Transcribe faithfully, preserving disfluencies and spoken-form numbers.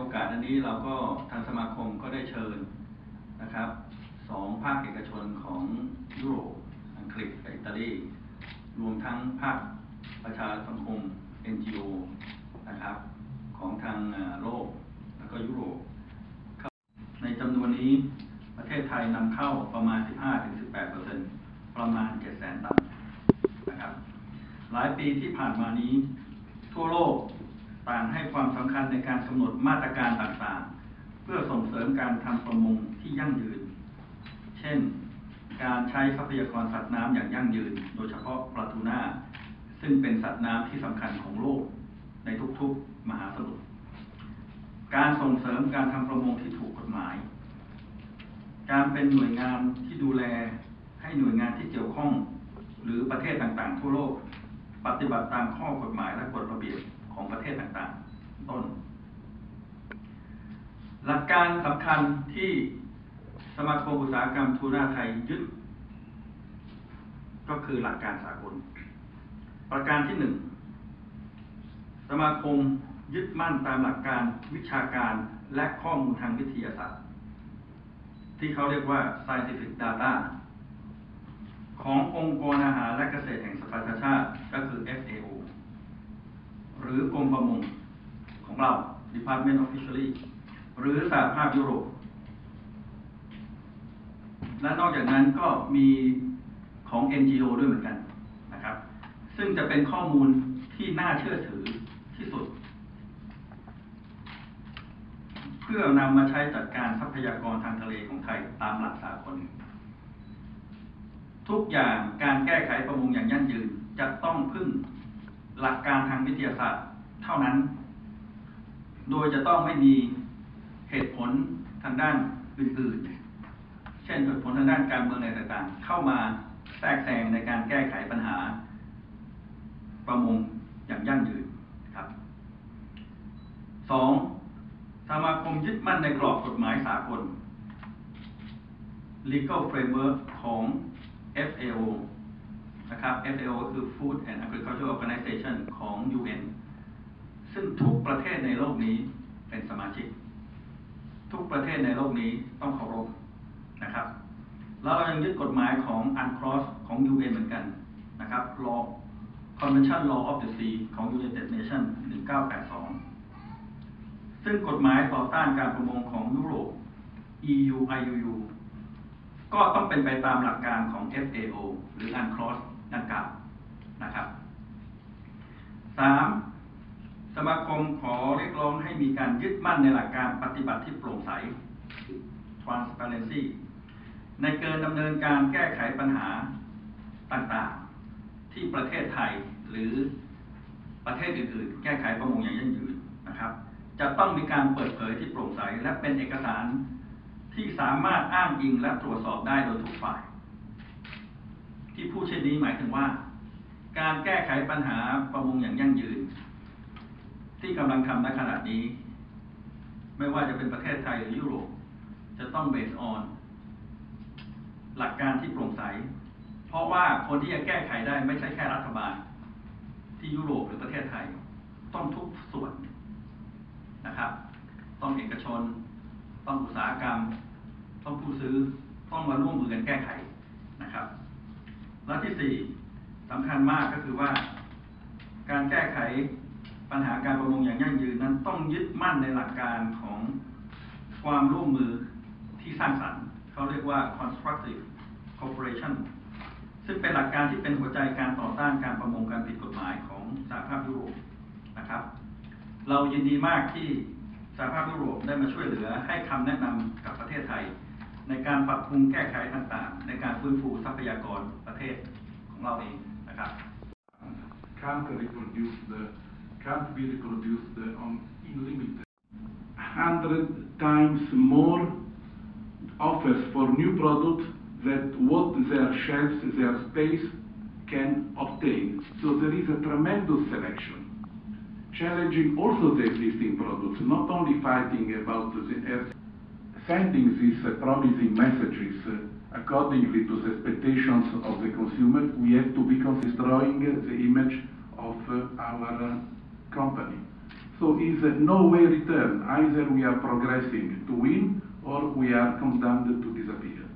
อกาสอันนี้เราก็ทางสมาคมก็ได้เชิญนะครับสองภาคเอกชนของยุโรปอังกฤษกับอิตาลีรวมทั้งภาคประชาสังคม เอ็น จี โอ นะครับของทางโลกแล้วก็ยุโรปในจำนวนนี้ประเทศไทยนำเข้าประมาณ สิบห้าถึงสิบแปดเปอร์เซ็นต์ ประมาณ เจ็ดแสน ตันนะครับหลายปีที่ผ่านมานี้ทั่วโลกต่างให้ความสำคัญในการกำหนดมาตรการต่างๆเพื่อส่งเสริมการทำประมงที่ยั่งยืนเช่นการใช้ทรัพยากรสัตว์น้ำอย่างยั่งยืนโดยเฉพาะปลาทูน่าซึ่งเป็นสัตว์น้ำที่สำคัญของโลกในทุกๆมหาสมุทรการส่งเสริมการทำประมงที่ถูกกฎหมายการเป็นหน่วยงานที่ดูแลให้หน่วยงานที่เกี่ยวข้องหรือประเทศต่างๆทั่วโลกปฏิบัติตามข้อกฎหมายและกฎระเบียบของประเทศต่างๆต้นหลักการสำคัญที่สมาคมอุตสาหกรรมทูน่าไทยยึดก็คือหลักการสากลประการที่หนึ่งสมาคมยึดมั่นตามหลักการวิชาการและข้อมูลทางวิทยาศาสตร์ที่เขาเรียกว่า scientific data ขององค์กรอาหารและเกษตรแห่งสหประชาชาติก็คือ เอฟ เอ โอ หรือกรมประมงของเรา Department of Fisheries หรือสหภาพยุโรปและนอกจากนั้นก็มีของ เอ็น จี โอ ด้วยเหมือนกันนะครับซึ่งจะเป็นข้อมูลที่น่าเชื่อถือที่สุดเพื่อนำมาใช้จัดการทรัพยากรทางทะเลของไทยตามหลักสากลทุกอย่างการแก้ไขประมงอย่างยั่งยืนจะต้องพึ่งหลักการทางวิทยาศาสตร์เท่านั้นโดยจะต้องไม่มีเหตุผลทางด้านอื่นๆเช่นเหตุผลทางด้านการเมืองอะไรต่างๆเข้ามาแทรกแซงในการแก้ไขปัญหาประมงอย่างยั่งยืนครับสองสมาคมยึดมั่นในกรอบกฎหมายสากล legal framework ของ เอฟ เอ โอ นะครับ เอฟ เอ โอ คือ Food and Agriculture Organization ของ ยู เอ็น ซึ่งทุกประเทศในโลกนี้เป็นสมาชิกทุกประเทศในโลกนี้ต้องเคารพนะครับแล้วเรายังยึดกฎหมายของ อันคลอส ของ ยู เอ็น เหมือนกันนะครับ Law Convention Law of the Sea ของ United Nations หนึ่งเก้าแปดสองซึ่งกฎหมายต่อต้านการประมงของยุโรป อี ยู ไอ ยู ยู ก็ต้องเป็นไปตามหลักการของ เอฟ เอ โอ หรือ อันคลอส ดังกล่าวนะครับสามสมาคมขอเรียกร้องให้มีการยึดมั่นในหลักการปฏิบัติที่โปร่งใส transparency ในเกินดำเนินการแก้ไขปัญหาต่างๆที่ประเทศไทยหรือประเทศอื่นๆแก้ไขประมงอย่างยั่งยืนนะครับจะต้องมีการเปิดเผยที่โปร่งใสและเป็นเอกสารที่สามารถอ้างอิงและตรวจสอบได้โดยทุกฝ่ายที่พูดเช่นนี้หมายถึงว่าการแก้ไขปัญหาประมงอย่างยั่งยืนที่กำลังทำในขณะนี้ไม่ว่าจะเป็นประเทศไทยหรือยุโรปจะต้องเบสออนหลักการที่โปร่งใสเพราะว่าคนที่จะแก้ไขได้ไม่ใช่แค่รัฐบาลที่ยุโรปหรือประเทศไทยต้องทุกส่วนนะครับต้องเอกชนต้องอุตสาหกรรมต้องผู้ซื้อต้องมาร่วมมือกันแก้ไขนะครับและที่สี่สำคัญมากก็คือว่าการแก้ไขปัญหาการประมงอย่างยั่งยืนนั้นต้องยึดมั่นในหลักการของความร่วมมือที่สร้างสรรค์เขาเรียกว่า constructive cooperation ซึ่งเป็นหลักการที่เป็นหัวใจการต่อต้านการประมงการผิดกฎหมายของสหภาพยุโรปนะครับเรายินดีมากที่สหภาพยุโรปได้มาช่วยเหลือให้คำแนะนำกับประเทศไทยในการปรับปรุงแก้ไขต่างๆในการฟื้นฟูทรัพยากรประเทศของเราเองนะครับ can't reproduce the can't be reproduced on unlimited hundred times more offers for new products that what their shelves their space can obtain. So there is a tremendous selection, challenging also the existing products, not only fighting about the earth, sending these uh, promising messages uh, accordingly to the expectations of the consumer. We have to become destroying uh, the image of uh, our uh, company. So is uh, no way return. Either we are progressing to win or we are condemned to disappear.